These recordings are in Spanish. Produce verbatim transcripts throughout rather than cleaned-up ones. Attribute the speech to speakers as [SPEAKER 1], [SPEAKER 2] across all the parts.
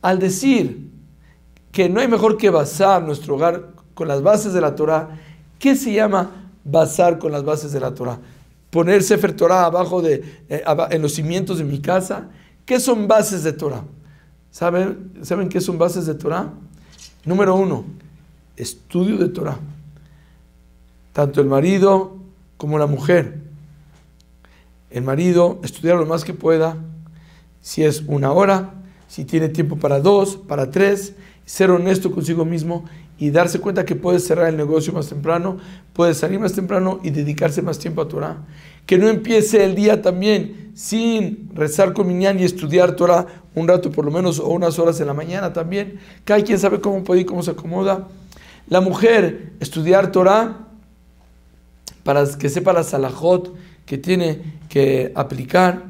[SPEAKER 1] Al decir que no hay mejor que basar nuestro hogar con las bases de la Torah, ¿qué se llama basar con las bases de la Torah? Poner Sefer Torah abajo de, eh, en los cimientos de mi casa. ¿Qué son bases de Torah? ¿Saben, ¿Saben qué son bases de Torah? Número uno, estudio de Torah. Tanto el marido como la mujer. El marido, estudiar lo más que pueda, si es una hora, si tiene tiempo para dos, para tres, ser honesto consigo mismo y darse cuenta que puede cerrar el negocio más temprano, puede salir más temprano y dedicarse más tiempo a Torah. Que no empiece el día también sin rezar con minyan y estudiar Torah un rato por lo menos o unas horas en la mañana también. Cada quien sabe cómo puede y cómo se acomoda. La mujer, estudiar Torah para que sepa la salahot que tiene que aplicar.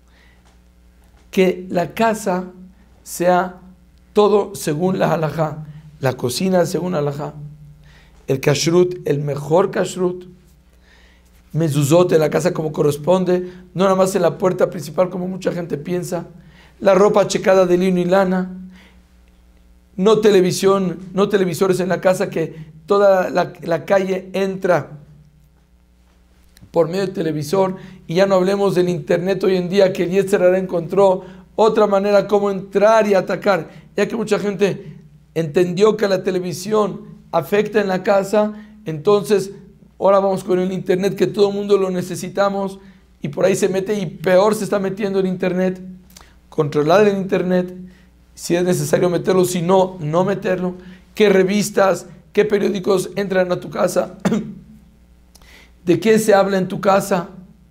[SPEAKER 1] Que la casa sea todo según la halajá, la cocina según la halajá, el kashrut, el mejor kashrut, mezuzot en la casa como corresponde, no nada más en la puerta principal como mucha gente piensa, la ropa checada de lino y lana, no televisión, no televisores en la casa, que toda la, la calle entra por medio del televisor, y ya no hablemos del internet hoy en día, que el Yetzer Hara encontró otra manera como entrar y atacar, ya que mucha gente entendió que la televisión afecta en la casa, entonces ahora vamos con el internet, que todo el mundo lo necesitamos, y por ahí se mete y peor se está metiendo el internet. Controlar el internet, si es necesario meterlo, si no, no meterlo. ¿Qué revistas, qué periódicos entran a tu casa? ¿De qué se habla en tu casa?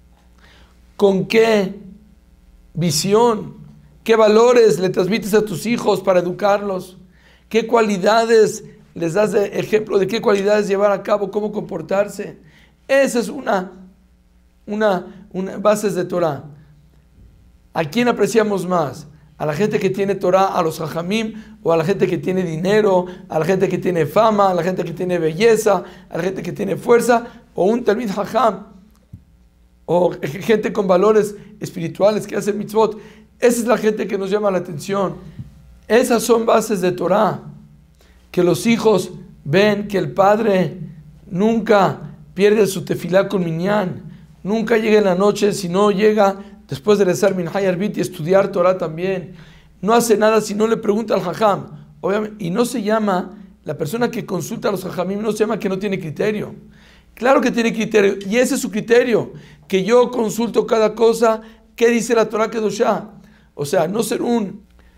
[SPEAKER 1] ¿Con qué visión? ¿Qué valores le transmites a tus hijos para educarlos? ¿Qué cualidades les das de ejemplo de qué cualidades llevar a cabo, cómo comportarse? Esa es una, una, una bases de Torah. ¿A quién apreciamos más? ¿A la gente que tiene Torah, a los jajamim, o a la gente que tiene dinero, a la gente que tiene fama, a la gente que tiene belleza, a la gente que tiene fuerza, o un talmid jajam, o gente con valores espirituales que hace mitzvot? Esa es la gente que nos llama la atención. Esas son bases de Torah, que los hijos ven que el padre nunca pierde su tefilá con minyan, nunca llega en la noche, sino llega después de rezar minhá y arbit y estudiar Torah también. No hace nada si no le pregunta al jajam. Obviamente, y no se llama, la persona que consulta a los jajamim no se llama que no tiene criterio. Claro que tiene criterio, y ese es su criterio, que yo consulto cada cosa, ¿qué dice la Torah Kedoshá? O sea, no ser un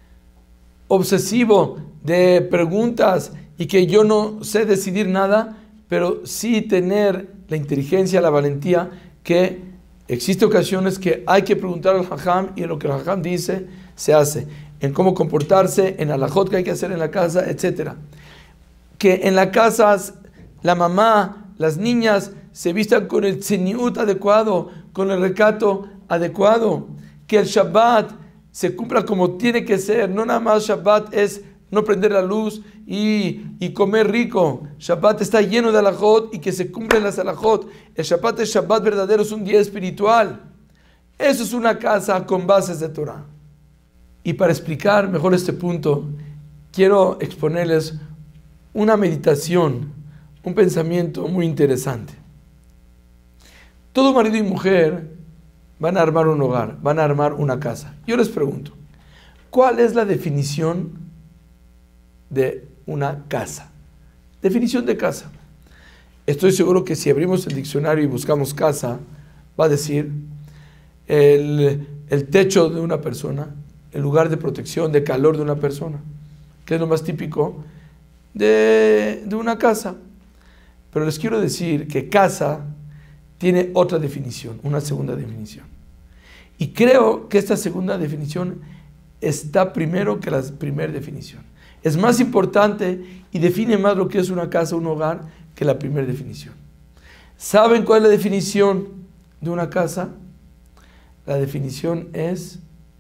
[SPEAKER 1] obsesivo de preguntas y que yo no sé decidir nada, pero sí tener la inteligencia, la valentía, que existen ocasiones que hay que preguntar al jajam, y en lo que el jajam dice se hace, en cómo comportarse, en alajot que hay que hacer en la casa, etcétera. Que en la casa la mamá, las niñas se vistan con el tzeniut adecuado, con el recato adecuado, que el Shabbat se cumpla como tiene que ser. No nada más Shabbat es no prender la luz y, y comer rico. Shabbat está lleno de alajot y que se cumplen las alajot. El Shabbat es Shabbat verdadero, es un día espiritual. Eso es una casa con bases de Torah. Y para explicar mejor este punto, quiero exponerles una meditación, un pensamiento muy interesante. Todo marido y mujer van a armar un hogar, van a armar una casa. Yo les pregunto, ¿cuál es la definición de una casa? Definición de casa. Estoy seguro que si abrimos el diccionario y buscamos casa, va a decir el, el techo de una persona, el lugar de protección, de calor de una persona, que es lo más típico de, de una casa. Pero les quiero decir que casa tiene otra definición, una segunda definición. Y creo que esta segunda definición está primero que la primera definición. Es más importante y define más lo que es una casa, un hogar, que la primera definición. ¿Saben cuál es la definición de una casa? La definición es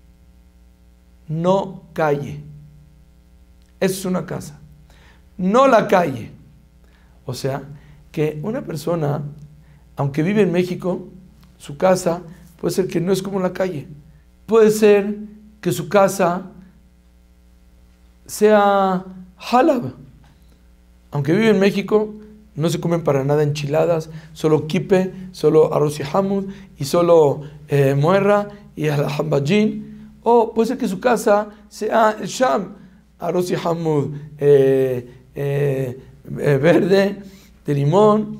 [SPEAKER 1] no calle. Eso es una casa. No la calle. O sea, que una persona, aunque vive en México, su casa puede ser que no es como la calle. Puede ser que su casa sea halab. Aunque vive en México, no se comen para nada enchiladas, solo kipe, solo arroz y hamud, y solo eh, muerra y el hambajin. O puede ser que su casa sea el sham, arroz y hamud eh, eh, eh, verde, de limón.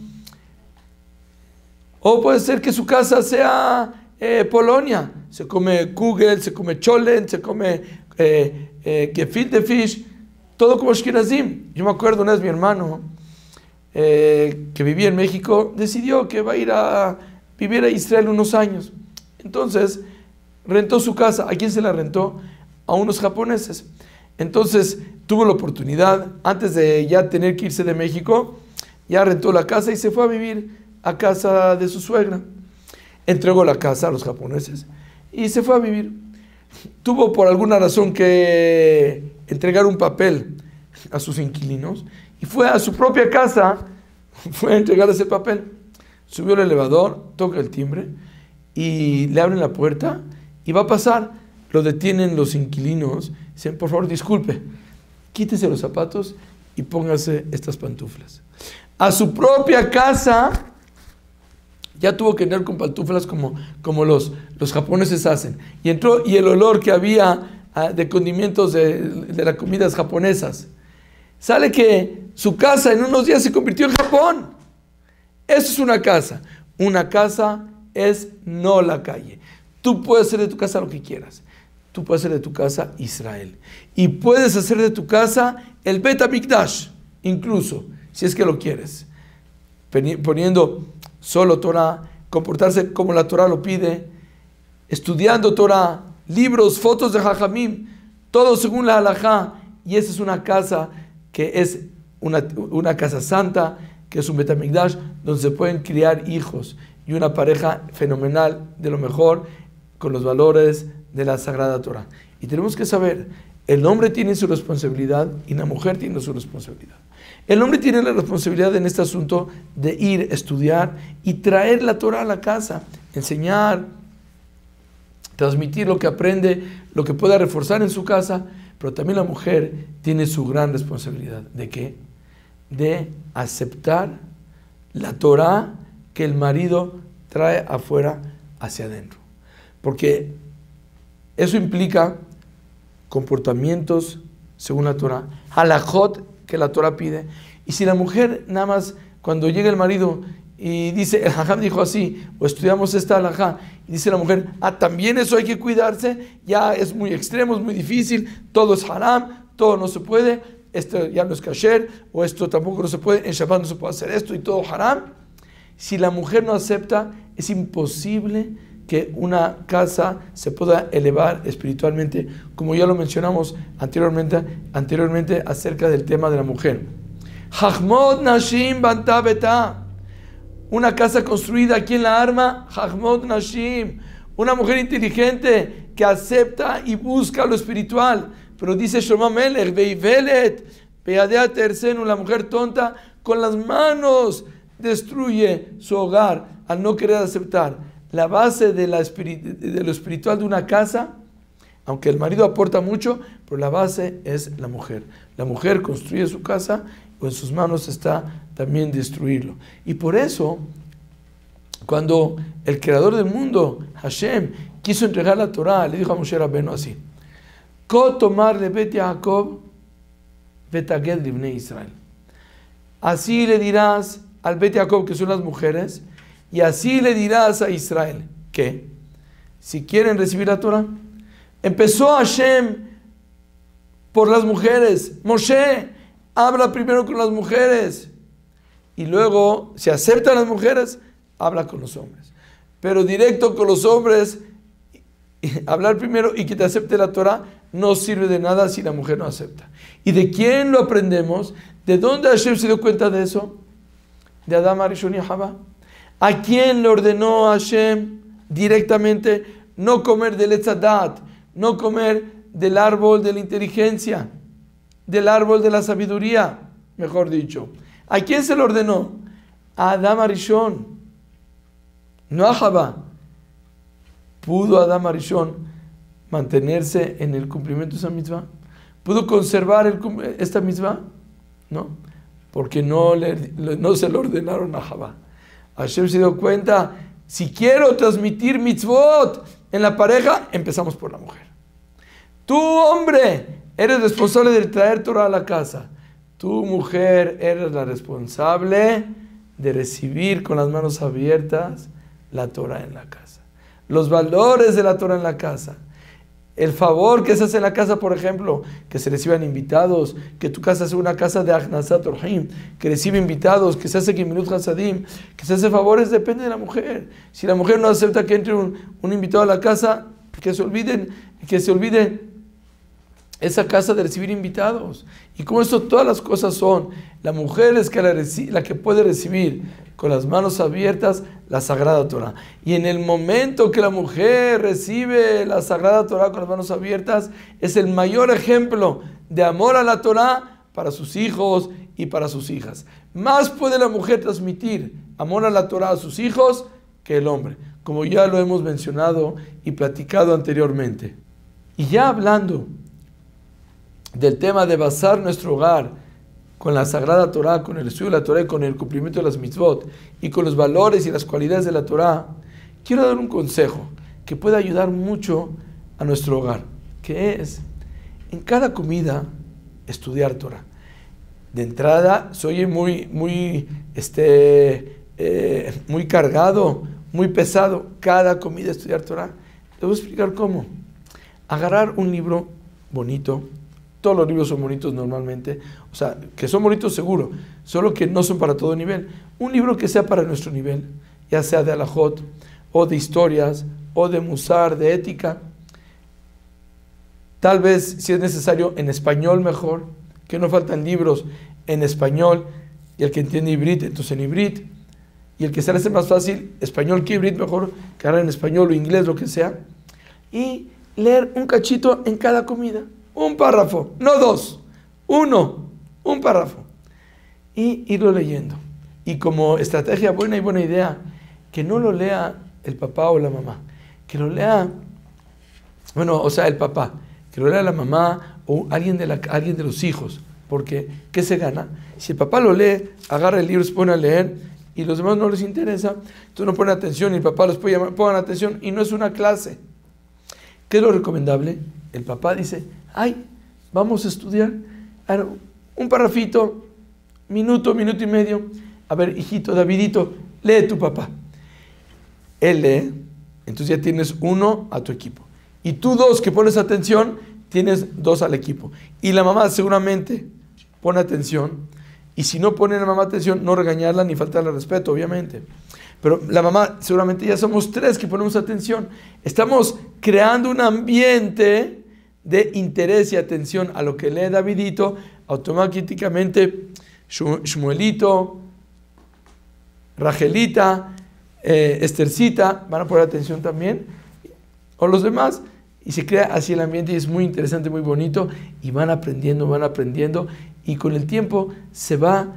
[SPEAKER 1] O puede ser que su casa sea eh, Polonia, se come kugel, se come cholen, se come eh, eh, gefilte fish, todo como ashkenazim. Yo me acuerdo una vez mi hermano, eh, que vivía en México, decidió que va a ir a vivir a Israel unos años. Entonces, rentó su casa. ¿A quién se la rentó? A unos japoneses. Entonces, tuvo la oportunidad, antes de ya tener que irse de México, ya rentó la casa y se fue a vivir a casa de su suegra. Entregó la casa a los japoneses y se fue a vivir. Tuvo por alguna razón que entregar un papel a sus inquilinos y fue a su propia casa, fue a entregar ese papel. Subió al elevador, toca el timbre y le abren la puerta y va a pasar. Lo detienen los inquilinos, dicen, por favor, disculpe, quítese los zapatos y póngase estas pantuflas. A su propia casa ya tuvo que entrar con pantuflas como, como los, los japoneses hacen. Y entró y el olor que había uh, de condimentos de, de las comidas japonesas. Sale que su casa en unos días se convirtió en Japón. Eso es una casa. Una casa es no la calle. Tú puedes hacer de tu casa lo que quieras. Tú puedes hacer de tu casa Israel. Y puedes hacer de tu casa el Bet HaMikdash, incluso, si es que lo quieres. Poniendo solo Torah, comportarse como la Torah lo pide, estudiando Torah, libros, fotos de Jajamim, todo según la halajá. Y esa es una casa que es una, una casa santa, que es un Bet HaMikdash, donde se pueden criar hijos y una pareja fenomenal, de lo mejor, con los valores de la Sagrada Torah. Y tenemos que saber, el hombre tiene su responsabilidad y la mujer tiene su responsabilidad. El hombre tiene la responsabilidad en este asunto de ir, estudiar y traer la Torah a la casa, enseñar, transmitir lo que aprende, lo que pueda reforzar en su casa, pero también la mujer tiene su gran responsabilidad. ¿De qué? De aceptar la Torah que el marido trae afuera hacia adentro. Porque eso implica comportamientos según la Torah, halajot que la Torah pide. Y si la mujer nada más cuando llega el marido y dice, el jajam dijo así, o estudiamos esta halajá, y dice la mujer, ah, también eso hay que cuidarse, ya es muy extremo, es muy difícil, todo es haram, todo no se puede, esto ya no es kasher, o esto tampoco no se puede, en Shabbat no se puede hacer esto y todo haram. Si la mujer no acepta, es imposible que una casa se pueda elevar espiritualmente, como ya lo mencionamos anteriormente, anteriormente acerca del tema de la mujer. Hachmod Nashim Banta Beta. Una casa construida, ¿quién la arma? Hachmod Nashim. Una mujer inteligente que acepta y busca lo espiritual. Pero dice Shlomo Melech, Veivelet, Beadea Tersenu, la mujer tonta, con las manos destruye su hogar al no querer aceptar. La base de, la espirit- de lo espiritual de una casa, aunque el marido aporta mucho, pero la base es la mujer. La mujer construye su casa, o en sus manos está también destruirlo. Y por eso, cuando el creador del mundo, Hashem, quiso entregar la Torah, le dijo a Moshe Rabbeinu así: Ko tomar le bet Yaakov betaged libnei Israel. Así le dirás al Bet Yaakov, que son las mujeres, y así le dirás a Israel, que si quieren recibir la Torah, empezó Hashem por las mujeres. Moshe habla primero con las mujeres y luego, si aceptan las mujeres, habla con los hombres. Pero directo con los hombres, hablar primero y que te acepte la Torah, no sirve de nada si la mujer no acepta. ¿Y de quién lo aprendemos? ¿De dónde Hashem se dio cuenta de eso? De Adam Arishon y Jabá. ¿A quién le ordenó Hashem directamente no comer del Etzadat, no comer del árbol de la inteligencia, del árbol de la sabiduría, mejor dicho? ¿A quién se lo ordenó? A Adam Arishon, no a Jabá. ¿Pudo Adam Arishon mantenerse en el cumplimiento de esa mitzvah? ¿Pudo conservar el, esta mitzvah? No, porque no, le, no se lo ordenaron a Javá. Hashem se dio cuenta, si quiero transmitir mitzvot en la pareja, empezamos por la mujer. Tú, hombre, eres responsable de traer Torah a la casa. Tú, mujer, eres la responsable de recibir con las manos abiertas la Torah en la casa. Los valores de la Torah en la casa. El favor que se hace en la casa, por ejemplo, que se reciban invitados, que tu casa sea una casa de Achnasat Orhim, que recibe invitados, que se hace Gemilut Hasadim, que se hace favores, depende de la mujer. Si la mujer no acepta que entre un, un invitado a la casa, que se olviden, que se olvide esa casa de recibir invitados. Y como esto, todas las cosas son, la mujer es que la, la que puede recibir con las manos abiertas la Sagrada Torah. Y en el momento que la mujer recibe la Sagrada Torah con las manos abiertas, es el mayor ejemplo de amor a la Torah para sus hijos y para sus hijas. Más puede la mujer transmitir amor a la Torah a sus hijos que el hombre, como ya lo hemos mencionado y platicado anteriormente. Y ya hablando del tema de basar nuestro hogar con la Sagrada Torah, con el estudio de la Torah y con el cumplimiento de las mitzvot y con los valores y las cualidades de la Torah, quiero dar un consejo que puede ayudar mucho a nuestro hogar, que es, en cada comida, estudiar Torah. De entrada, se oye muy, muy, este, eh, muy cargado, muy pesado, cada comida estudiar Torah. Te voy a explicar cómo. Agarrar un libro bonito. Todos los libros son bonitos normalmente, o sea, que son bonitos seguro, solo que no son para todo nivel. Un libro que sea para nuestro nivel, ya sea de alajot, o de historias, o de musar, de ética. Tal vez, si es necesario, en español mejor, que no faltan libros en español, y el que entiende ibrit, entonces en ibrit, y el que se le hace más fácil, español que ibrit, mejor que ahora en español o inglés, lo que sea, y leer un cachito en cada comida. Un párrafo, no dos, uno, un párrafo. Y irlo leyendo. Y como estrategia buena y buena idea, que no lo lea el papá o la mamá, que lo lea, bueno, o sea, el papá, que lo lea la mamá o alguien de, la, alguien de los hijos. Porque, ¿qué se gana? Si el papá lo lee, agarra el libro, se pone a leer y los demás no les interesa, entonces no ponen atención y el papá los puede llamar, pongan atención y no es una clase. ¿Qué es lo recomendable? El papá dice, ay, vamos a estudiar un parrafito, minuto, minuto y medio. A ver, hijito, Davidito, lee tu papá. Él lee, entonces ya tienes uno a tu equipo. Y tú dos que pones atención, tienes dos al equipo. Y la mamá seguramente pone atención. Y si no pone la mamá atención, no regañarla ni faltarle respeto, obviamente. Pero la mamá, seguramente ya somos tres que ponemos atención. Estamos creando un ambiente de interés y atención a lo que lee Davidito. Automáticamente Shmuelito, Rajelita, eh, Estercita van a poner atención también, o los demás, y se crea así el ambiente y es muy interesante, muy bonito, y van aprendiendo, van aprendiendo, y con el tiempo se va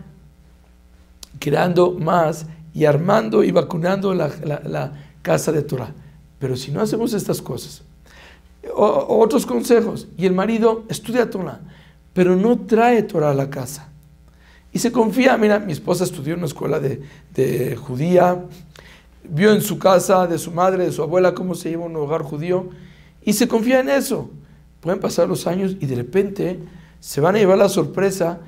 [SPEAKER 1] creando más y armando y vacunando la, la, la casa de Torah. Pero si no hacemos estas cosas, o, o otros consejos, y el marido estudia Torah, pero no trae Torah a la casa, y se confía, mira, mi esposa estudió en una escuela de, de judía, vio en su casa, de su madre, de su abuela, cómo se lleva un hogar judío, y se confía en eso. Pueden pasar los años y de repente se van a llevar la sorpresa,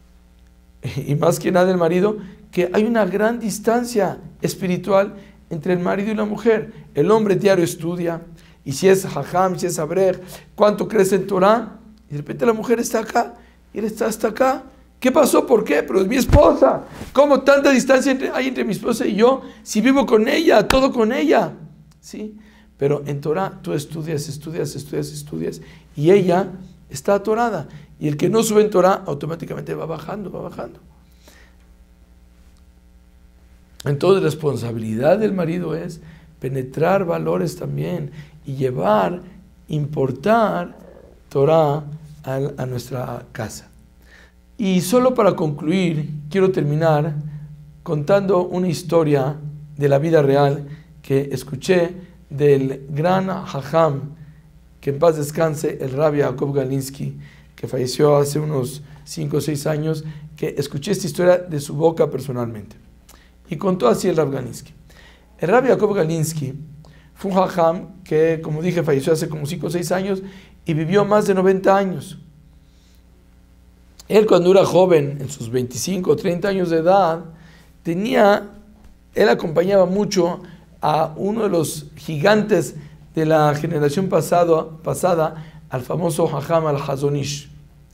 [SPEAKER 1] y más que nada el marido, que hay una gran distancia espiritual entre el marido y la mujer. El hombre diario estudia, y si es jajam, si es abrej, cuánto crece en Torah, y de repente la mujer está acá, y él está hasta acá. ¿Qué pasó? ¿Por qué? Pero es mi esposa. ¿Cómo tanta distancia entre, hay entre mi esposa y yo? Si vivo con ella, todo con ella. ¿Sí? Pero en Torah tú estudias, estudias, estudias, estudias, y ella está atorada. Y el que no sube en Torah automáticamente va bajando, va bajando. Entonces, responsabilidad del marido es penetrar valores también y llevar, importar Torah a, a nuestra casa. Y solo para concluir, quiero terminar contando una historia de la vida real que escuché del gran Jajam, que en paz descanse, el Rabbi Jacob Galinsky, que falleció hace unos cinco o seis años, que escuché esta historia de su boca personalmente. Y contó así el Rav Galinsky. El Rav Yaakov Galinsky fue un jajam que, como dije, falleció hace como cinco o seis años y vivió más de noventa años. Él, cuando era joven, en sus veinticinco o treinta años de edad, tenía, él acompañaba mucho a uno de los gigantes de la generación pasado, pasada, al famoso jajam al-Hazon Ish.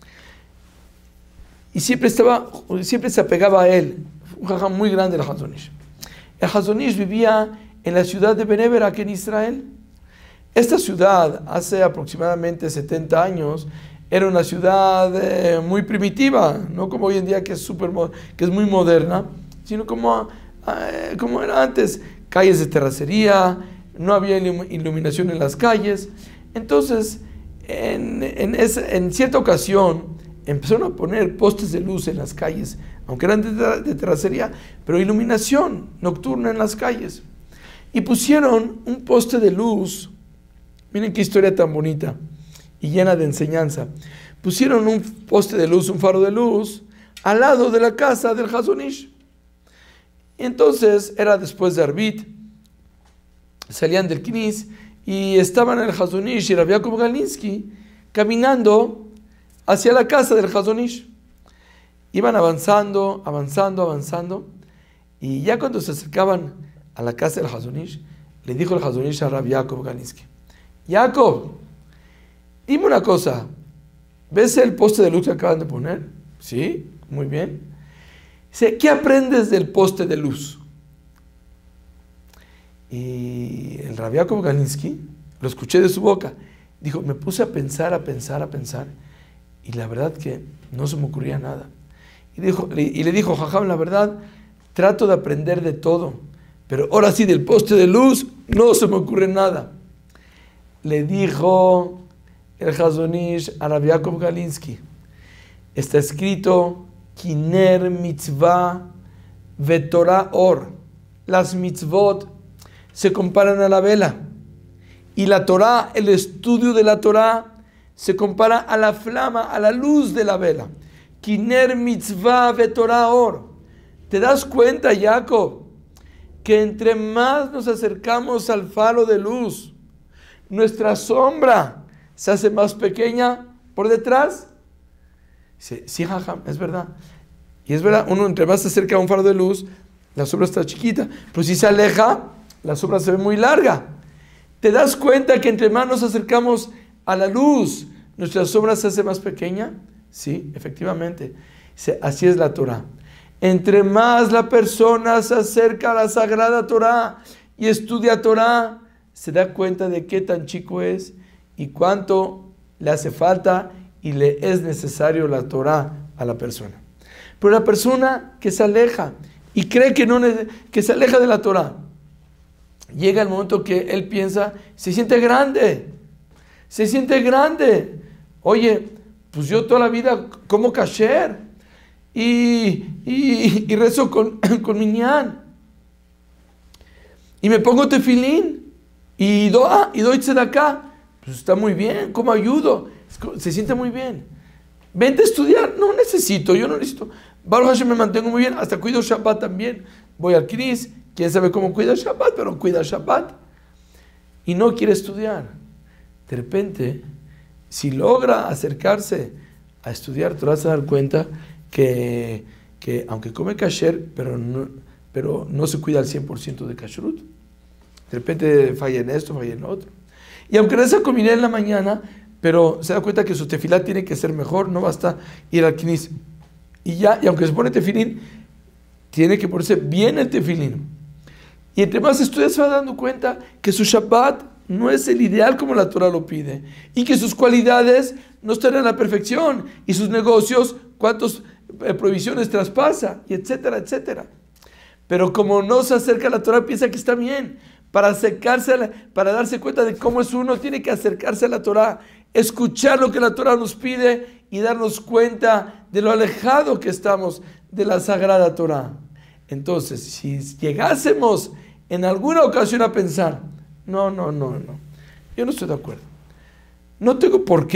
[SPEAKER 1] Y siempre, estaba, siempre se apegaba a él, un jajam muy grande, el Hazon Ish. El Hazon Ish vivía en la ciudad de Bnei Brak, en Israel. Esta ciudad, hace aproximadamente setenta años, era una ciudad eh, muy primitiva, no como hoy en día que es, super, que es muy moderna, sino como, eh, como era antes, calles de terracería, no había iluminación en las calles. Entonces, en, en, esa, en cierta ocasión, empezaron a poner postes de luz en las calles, aunque eran de, de terracería, pero iluminación nocturna en las calles. Y pusieron un poste de luz, miren qué historia tan bonita y llena de enseñanza. Pusieron un poste de luz, un faro de luz, al lado de la casa del Hazon Ish. Entonces, era después de Arbit, salían del Knis y estaban en el Hazon Ish y Rav Yaakov Galinsky caminando hacia la casa del Hazon Ish. Iban avanzando, avanzando, avanzando, y ya cuando se acercaban a la casa del Hazon Ish, le dijo el Hazon Ish a Rav Yaakov Galinsky: Jacob, dime una cosa, ¿ves el poste de luz que acaban de poner? Sí, muy bien. Dice, ¿qué aprendes del poste de luz? Y el Rav Yaakov Galinsky, lo escuché de su boca, dijo, me puse a pensar, a pensar, a pensar, y la verdad que no se me ocurría nada. Y, dijo, y le dijo, jajam, la verdad, trato de aprender de todo, pero ahora sí del poste de luz no se me ocurre nada. Le dijo el Hazon Ish a Rav Yaakov Galinsky, está escrito, Kiner mitzvah vetorah or. Las mitzvot se comparan a la vela, y la Torah, el estudio de la Torah, se compara a la flama, a la luz de la vela. Kiner mitzvah vetorah or. ¿Te das cuenta, Jacob, que entre más nos acercamos al faro de luz, nuestra sombra se hace más pequeña por detrás? Dice, sí, jajam, es verdad. Y es verdad, uno entre más se acerca a un faro de luz, la sombra está chiquita. Pero si se aleja, la sombra se ve muy larga. ¿Te das cuenta que entre más nos acercamos a la luz, nuestra sombra se hace más pequeña? Sí, efectivamente. Dice, así es la Torah. Entre más la persona se acerca a la sagrada Torah y estudia Torah, se da cuenta de qué tan chico es y cuánto le hace falta y le es necesario la Torah a la persona. Pero la persona que se aleja y cree que, no, que se aleja de la Torah, llega el momento que él piensa, se siente grande, se siente grande. Oye, pues yo toda la vida como kasher y, y, y rezo con, con minyan y me pongo tefilín y, do, ah, y doy tzedakah. Pues está muy bien, ¿cómo ayudo? Se siente muy bien. Vente a estudiar, no necesito, yo no necesito. Baruch Hashem, me mantengo muy bien, hasta cuido Shabbat también. Voy al Knis, quién sabe cómo cuida Shabbat, pero cuida Shabbat. Y no quiere estudiar. De repente, si logra acercarse a estudiar, te vas a dar cuenta que, que aunque come kasher, pero no, pero no se cuida al cien por ciento de kashrut. De repente falla en esto, falla en otro. Y aunque reza con minyan en la mañana, pero se da cuenta que su tefilá tiene que ser mejor, no basta ir al Knis. Y ya, y aunque se pone tefilín, tiene que ponerse bien el tefilín. Y entre más estudia se va dando cuenta que su Shabbat no es el ideal como la Torah lo pide. Y que sus cualidades no están en la perfección. Y sus negocios, cuántas eh, provisiones traspasa, y etcétera, etcétera. Pero como no se acerca a la Torah, piensa que está bien. Para acercarse, a la, para darse cuenta de cómo es uno, tiene que acercarse a la Torah, escuchar lo que la Torah nos pide y darnos cuenta de lo alejado que estamos de la sagrada Torah. Entonces, si llegásemos en alguna ocasión a pensar, no, no, no, no, yo no estoy de acuerdo, no tengo por qué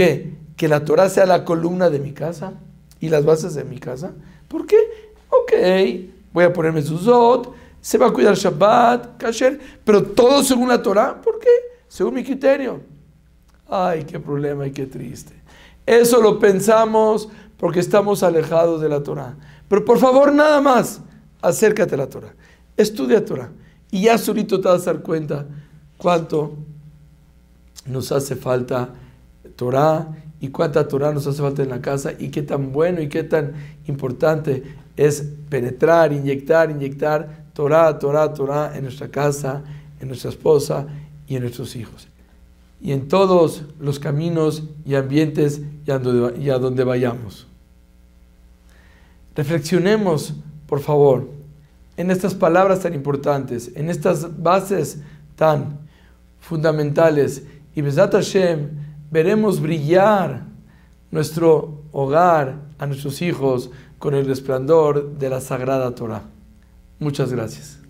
[SPEAKER 1] que la Torah sea la columna de mi casa y las bases de mi casa. ¿Por qué? Ok, voy a poner mezuzot, se va a cuidar Shabbat, kasher, pero todo según la Torah. ¿Por qué? Según mi criterio. Ay, qué problema y qué triste. Eso lo pensamos porque estamos alejados de la Torah. Pero por favor, nada más, acércate a la Torah. Estudia Torah. Y ya solito te vas a dar cuenta cuánto nos hace falta Torah y cuánta Torah nos hace falta en la casa y qué tan bueno y qué tan importante es penetrar, inyectar, inyectar Torah, Torah, Torah en nuestra casa, en nuestra esposa y en nuestros hijos. Y en todos los caminos y ambientes y a donde, y a donde vayamos. Reflexionemos, por favor, en estas palabras tan importantes, en estas bases tan fundamentales. Y Bezat Hashem, veremos brillar nuestro hogar, a nuestros hijos, con el resplandor de la Sagrada Torah. Muchas gracias.